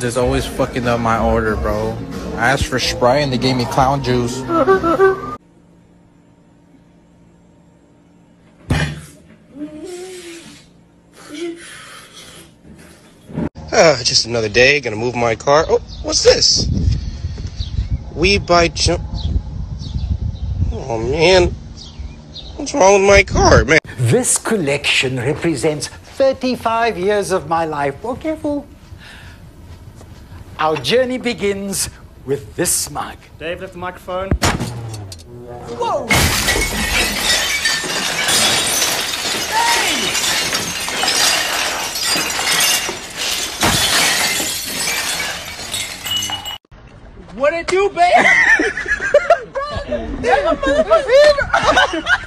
clowns is always fucking up my order, bro. I asked for Sprite and they gave me clown juice. Just another day, gonna move my car. Oh, what's this? We buy jump. Oh man, what's wrong with my car, man? This collection represents 35 years of my life. Oh, careful. Our journey begins with this mug. Dave, lift the microphone. Whoa! Hey! What it do, babe?